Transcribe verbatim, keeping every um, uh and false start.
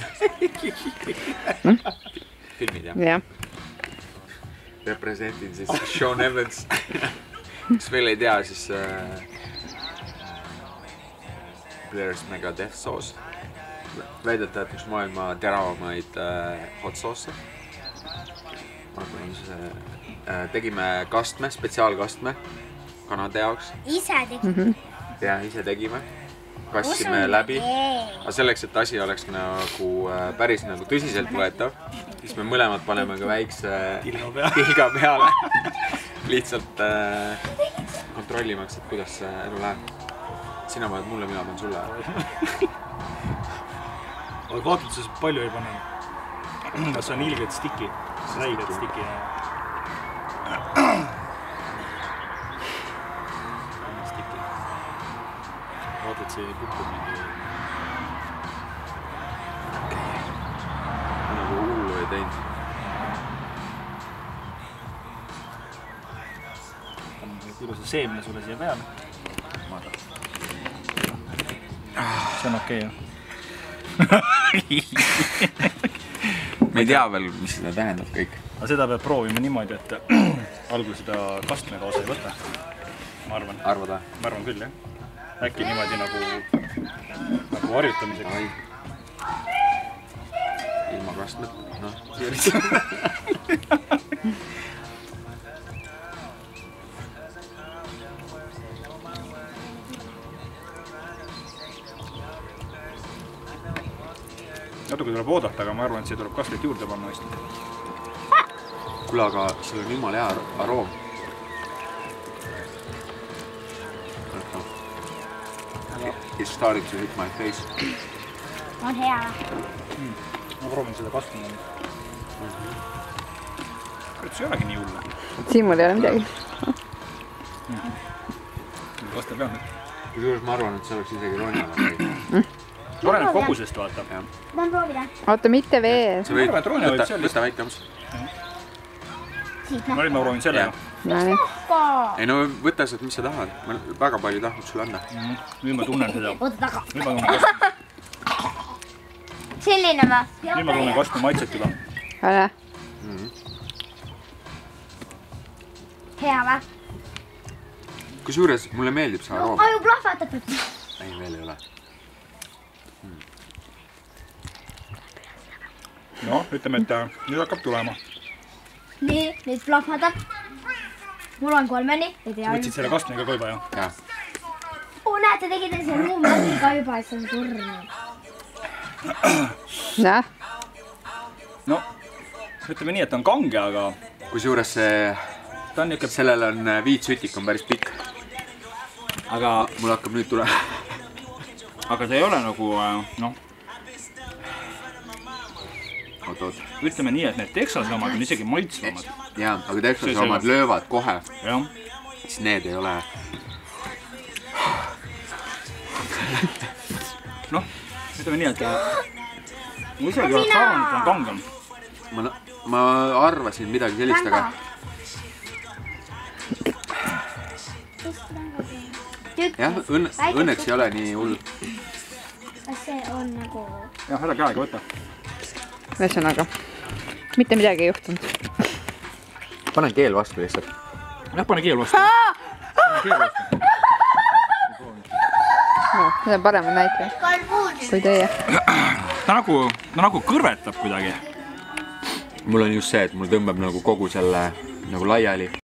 filmid jah? jah. Representin siis Sean Evans. Kes veel ei tea, siis äh, Blair's Mega Death Sauce. Väidetavalt üks maailma teravamaid äh, hot sauce. Ma arvan, siis äh, tegime kastme, spetsiaalkastme kanade jaoks. Ise tegime? Ja, ise tegime. Kassime läbi. Aga selleks, et asi oleks nagu äh, päris nagu tõsiselt võetav, siis me mõlemad paneme ka väikse tilga peale. Lihtsalt äh, kontrollimaks, et kuidas see elu läheb. Sina paned mulle, mina panen sulle. Aga vaatad, sa palju ei pane. Kas on ilged stiki? Räiged stiki. Vaatad, see kukub mingi... Nagu hullu ei teinud. Ilusa seemne sulle siia peale. See on okei, jah? Me ei tea veel, mis seda tähendab kõik. Aga seda peab proovima niimoodi, et algul seda kastme kaasa ei võta. Ma arvan. Arvad või? Ma arvan küll, jah. Äkki niimoodi nagu, nagu harjutamiseks. Ilma kastmet, noh, siia lihtsalt. Natuke tuleb oodata, aga ma arvan, et see tuleb kastlit juurde panna hästi. Kuule, aga seal on jumala hea aroom. It's starting to hit my face. On hea. Ma proovin seda kastmine nüüd. Kurat, see ei olegi nii hull. Siimul ei ole midagi. Kaste peal nüüd. Kusjuures ma arvan, et see oleks isegi roonjala. Oreneb kogusest, vaata. Tahan proovida. Oota, mitte vees. Sa võid võtta väike amps. Ma nüüd ma proovin sellega. Ei no võta sealt, mis sa tahad. Ma väga palju tahnud sulle anda. Nüüd ma tunnen seda. Oota taga. Nüüd ma tunnen kastme. Selline ma. Nüüd ma tunnen kastme maitset juba. Ole. Hea vä? Kusjuures mulle meeldib see aroom. Aju plahvatatud. Ei, veel ei ole. No, ütleme, et nüüd hakkab tulema. Nii, nüüd plahvatab. Mul on kolmeni. Sa võtsid selle kastmega ka juba, jah? Jah. Oo, näete, tegite see ruumi ka juba, et see on surnud. Näh? No, ütleme nii, et ta on kange, aga... Kusjuures see... Sellel on viitsütik on päris pikk. Aga mul hakkab nüüd tule. Aga ta ei ole nagu, noh... Oot, oot. Ütleme nii, et need Texase omad on isegi maitsvamad. Jaa, aga Texase omad löövad kohe. Jah. Siis need ei ole... Noh, ütleme nii, et... Ma isegi oleks arvanud, et on kangem. Ma arvasin midagi sellist, aga... Jah, õnneks ei ole nii hull. Kas see on nagu... Jah, ära käega võta. Ühesõnaga, mitte midagi ei juhtunud. Pane keel vastu lihtsalt. Jah, pane keel vastu. Pane keel vastu. No, see on paremad näitajad kui teie. Ta nagu, ta nagu kõrvetab kuidagi. Mul on just see, et mul tõmbab nagu kogu selle nagu laiali.